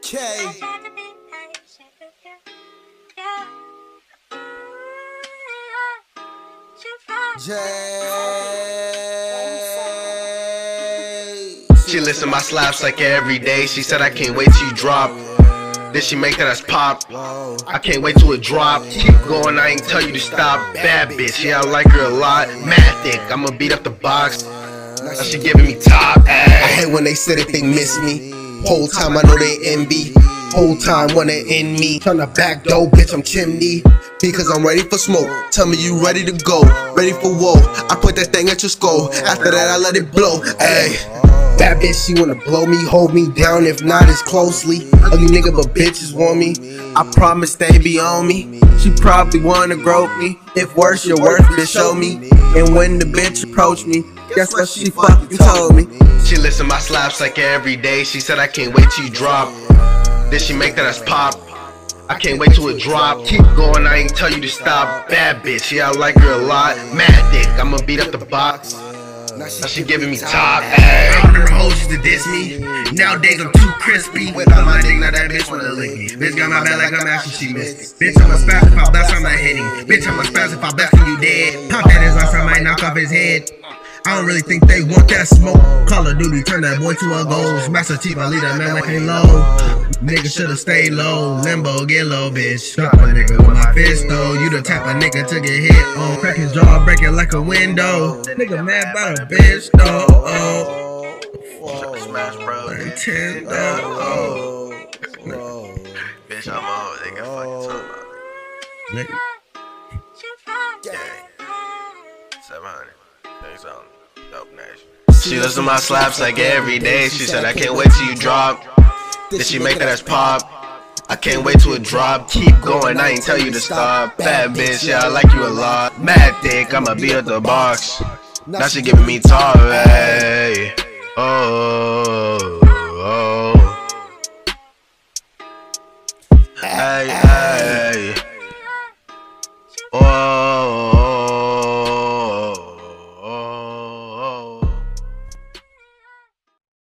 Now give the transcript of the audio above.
She listen to my slaps like every day. She said I can't wait till you drop. Then she make that ass pop. I can't wait till it drop. Keep going, I ain't tell you to stop. Bad bitch, yeah, I like her a lot. Mad thick, I'ma beat up the box. Now she giving me top. I hate when they say that they miss me. Whole time I know they envy. Whole time wanna end me. Tryna back door, bitch, I'm chimney. Because I'm ready for smoke. Tell me you ready to go. Ready for woe. I put that thing at your skull. After that I let it blow. Ayy. Bad bitch, she wanna blow me, hold me down, if not as closely. Ugly nigga, but bitches want me. I promise they be on me. She probably wanna grope me. If worse, your worth, bitch, show me. And when the bitch approached me, guess what she fucking told me? She listen to my slaps like every day. She said I can't wait till you drop. Then she make that ass pop. I can't wait till it drop. Keep going, I ain't tell you to stop. Bad bitch, yeah, I like her a lot. Mad thick, I'ma beat up the box. Now she giving me top. I remember hoes used to diss me. Nowadays I'm too crispy. Without my dick, now that bitch wanna lick me. Bitch got my back like I'm asking, she missed me. Bitch, I'm a spaz if I blast, I'm not hitting. Bitch, I'm a spaz if I blast and you dead. Pop that his ass, I might knock off his head. I don't really think they want that smoke. Call of Duty, turn that boy to a ghost. Master Chief, I leave that man like low. Nigga should've stayed low. Limbo, get low, bitch. Drop a nigga with my fist though. You the type of nigga to get hit on. Crack his jaw, break it like a window. Nigga mad about a bitch though. Oh. Smash Bros. Nintendo. Oh. Bitch, I'm on. They can fucking talk about it. Nigga. Gang. 700. Thanks on. Dope nation. She listen to my slaps like every day. She said I can't wait till you drop. Then she make that ass pop. I can't wait till it drop. Keep going, I ain't tell you to stop. Bad bitch, yeah, I like you a lot. Mad thick, I'ma beat up the box. Now she giving me top, hey. Oh.